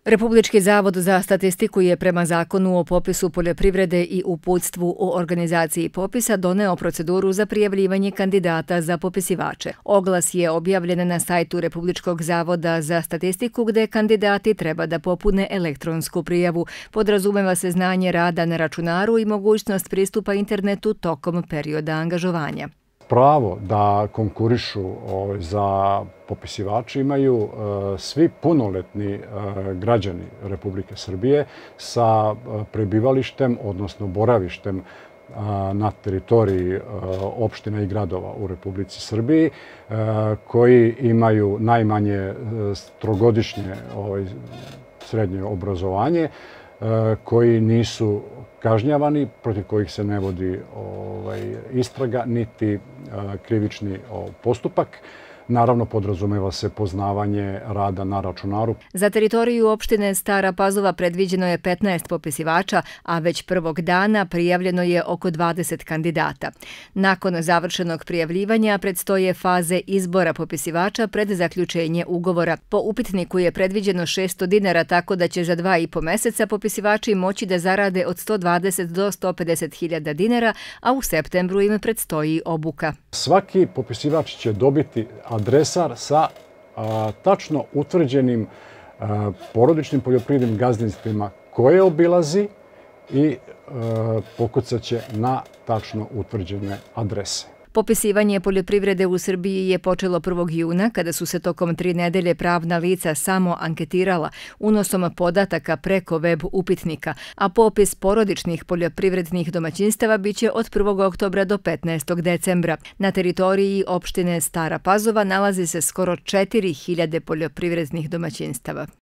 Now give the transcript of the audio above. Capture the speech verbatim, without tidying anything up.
Republički zavod za statistiku je prema Zakonu o popisu poljoprivrede i uputstvu o organizaciji popisa doneo proceduru za prijavljivanje kandidata za popisivače. Oglas je objavljen na sajtu Republičkog zavoda za statistiku gde kandidati treba da popune elektronsku prijavu. Podrazumeva se znanje rada na računaru i mogućnost pristupa internetu tokom perioda angažovanja. Pravo da konkurišu za popisivače imaju svi punoletni građani Republike Srbije sa prebivalištem, odnosno boravištem na teritoriji opština i gradova u Republici Srbiji, koji imaju najmanje trogodišnje srednje obrazovanje, koji nisu kažnjavani, protiv kojih se ne vodi istraga niti krivični postupak. Naravno, podrazumeva se poznavanje rada na računaru. Za teritoriju opštine Stara Pazova predviđeno je petnaest popisivača, a već prvog dana prijavljeno je oko dvadeset kandidata. Nakon završenog prijavljivanja predstoje faze izbora popisivača pred zaključenje ugovora. Po upitniku je predviđeno šesto dinara, tako da će za dva i po meseca popisivači moći da zarade od sto dvadeset do sto pedeset hiljada dinara, a u septembru im predstoji obuka. Svaki popisivač će dobiti adresar sa tačno utvrđenim porodičnim poljoprivrednim gazdinstvima koje obilazi i pokucat će na tačno utvrđene adrese. Popisivanje poljoprivrede u Srbiji je počelo prvog juna, kada su se tokom tri nedelje pravna lica samo anketirala unosom podataka preko web upitnika, a popis porodičnih poljoprivrednih domaćinstava biće od prvog oktobra do petnaestog decembra. Na teritoriji opštine Stara Pazova nalazi se skoro četiri hiljade poljoprivrednih domaćinstava.